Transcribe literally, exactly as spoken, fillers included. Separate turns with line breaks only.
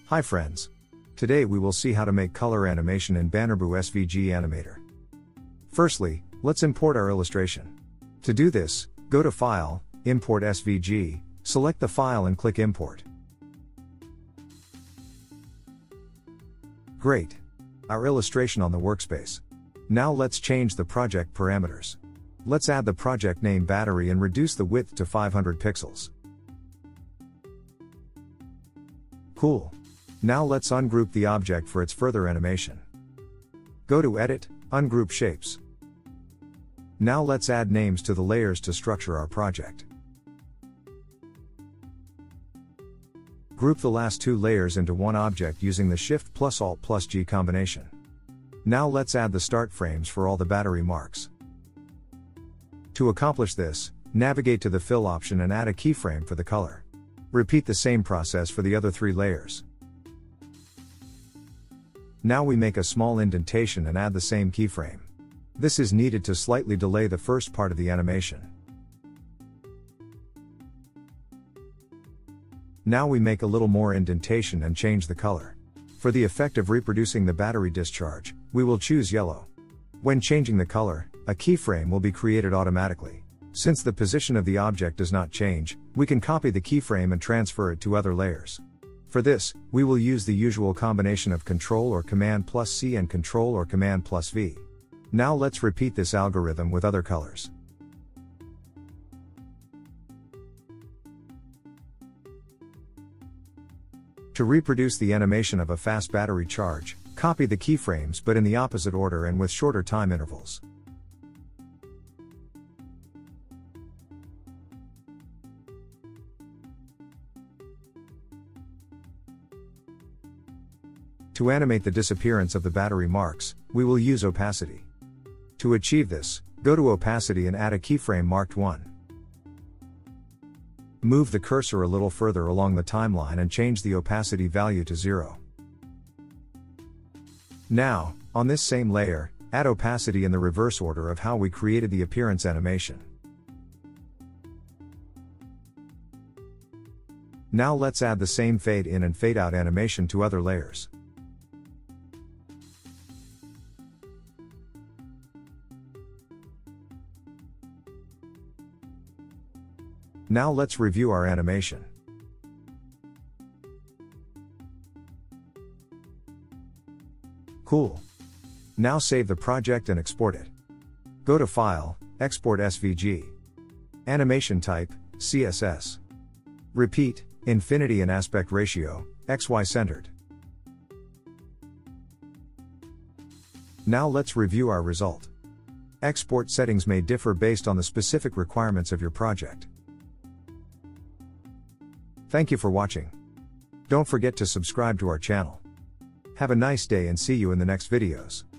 Hi friends. Today we will see how to make color animation in BannerBoo S V G Animator. Firstly, let's import our illustration. To do this, go to File, Import S V G, select the file and click Import. Great. Our illustration on the workspace. Now let's change the project parameters. Let's add the project name battery and reduce the width to five hundred pixels. Cool. Now let's ungroup the object for its further animation. Go to Edit, Ungroup Shapes. Now let's add names to the layers to structure our project. Group the last two layers into one object using the Shift plus Alt plus G combination. Now let's add the start frames for all the battery marks. To accomplish this, navigate to the Fill option and add a keyframe for the color. Repeat the same process for the other three layers. Now we make a small indentation and add the same keyframe. This is needed to slightly delay the first part of the animation. Now we make a little more indentation and change the color. For the effect of reproducing the battery discharge, we will choose yellow. When changing the color, a keyframe will be created automatically. Since the position of the object does not change, we can copy the keyframe and transfer it to other layers. For this, we will use the usual combination of Control or Command plus C and Control or Command plus V. Now let's repeat this algorithm with other colors. To reproduce the animation of a fast battery charge, copy the keyframes but in the opposite order and with shorter time intervals. To animate the disappearance of the battery marks, we will use opacity. To achieve this, go to opacity and add a keyframe marked one. Move the cursor a little further along the timeline and change the opacity value to zero. Now, on this same layer, add opacity in the reverse order of how we created the appearance animation. Now let's add the same fade in and fade out animation to other layers. Now let's review our animation. Cool. Now save the project and export it. Go to File, Export S V G. Animation type, C S S. Repeat, infinity and aspect ratio, X Y centered. Now let's review our result. Export settings may differ based on the specific requirements of your project. Thank you for watching. Don't forget to subscribe to our channel. Have a nice day and see you in the next videos.